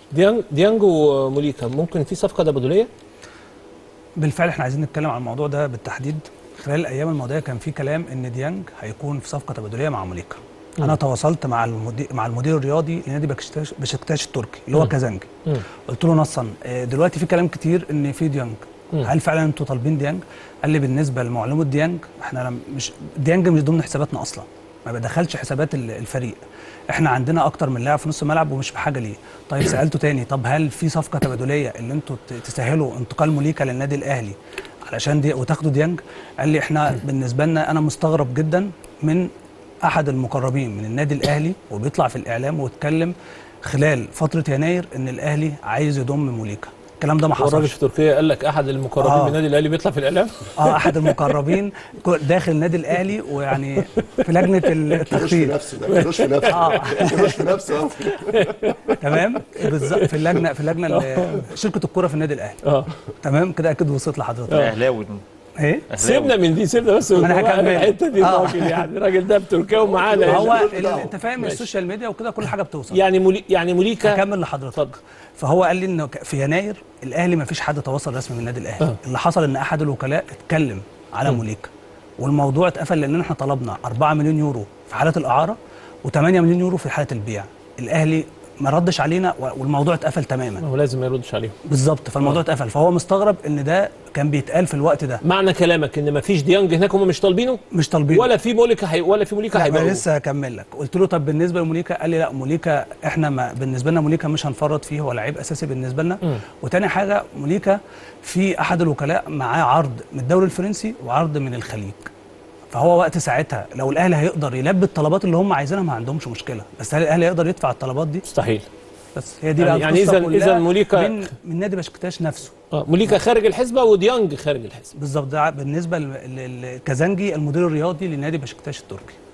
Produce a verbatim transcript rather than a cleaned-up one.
ديانج ديانج وموليكا ممكن في صفقه تبادليه؟ بالفعل احنا عايزين نتكلم عن الموضوع ده بالتحديد. خلال الايام الماضيه كان في كلام ان ديانج هيكون في صفقه تبادليه مع موليكا. م. انا تواصلت مع المدير مع المدير الرياضي لنادي بشكتاش بشكتاش التركي اللي هو كازانجي. قلت له نصا دلوقتي في كلام كتير ان في ديانج، م. هل فعلا انتوا طالبين ديانج؟ قال لي بالنسبه لمعلومه ديانج احنا مش ديانج مش ضمن حساباتنا اصلا، ما بدخلش حسابات الفريق. احنا عندنا اكتر من لاعب في نص الملعب ومش بحاجه ليه. طيب سالته تاني، طب هل في صفقه تبادليه اللي انتوا تسهلوا انتقال موليكا للنادي الاهلي علشان دي وتاخدوا ديانج؟ قال لي احنا بالنسبه لنا انا مستغرب جدا من احد المقربين من النادي الاهلي وبيطلع في الاعلام واتكلم خلال فتره يناير ان الاهلي عايز يضم موليكا. الكلام ده ما حصلش. الراجل في تركيا قال لك احد المقربين آه. من النادي الاهلي بيطلع في الاعلام؟ اه احد المقربين داخل النادي الاهلي ويعني في لجنه التخطيط. ما كانوش في نفسه اه ما كانوش في نفسه تمام بالظبط في اللجنه في اللجنه شركه الكوره في النادي الاهلي. اه تمام كده اكيد وصلت لحضرتك. اهلاوي ايه؟ سيبنا من دي، سيبنا بس انا هكمل الحته دي. الراجل يعني الراجل ده في تركيا ومعانا. هو انت فاهم السوشيال ميديا وكده كل حاجه بتوصل. يعني مولي يعني موليكا هكمل لحضرتك. فهو قال لي انه في يناير الاهلي ما فيش حد تواصل رسمي من النادي الاهلي. أه. اللي حصل ان احد الوكلاء اتكلم على م. موليكا والموضوع اتقفل لان احنا طلبنا أربعة مليون يورو في حاله الاعاره وثمانية مليون يورو في حاله البيع. الاهلي ما ردش علينا والموضوع اتقفل تماما. هو لازم ما يردش عليهم بالظبط، فالموضوع اتقفل. فهو مستغرب ان ده كان بيتقال في الوقت ده. معنى كلامك ان ما فيش ديانج هناك، هم مش طالبينه؟ مش طالبينه ولا في موليكا حي... ولا في موليكا هيبقى. انا لسه هكمل لك. قلت له طب بالنسبه لموليكا، قال لي لا موليكا احنا ما بالنسبه لنا موليكا مش هنفرط فيه، هو لعيب اساسي بالنسبه لنا. م. وتاني حاجه موليكا في احد الوكلاء معاه عرض من الدوري الفرنسي وعرض من الخليج. فهو وقت ساعتها لو الاهلي هيقدر يلبي الطلبات اللي هم عايزينها ما عندهمش مشكله، بس هل الاهلي يقدر يدفع الطلبات دي؟ مستحيل. بس هي دي يعني, يعني اذا اذا موليكا من من نادي بشكتاش نفسه. اه موليكا خارج الحسبه وديانج خارج الحسبه. بالظبط، ده بالنسبه لكازانجي المدير الرياضي لنادي بشكتاش التركي.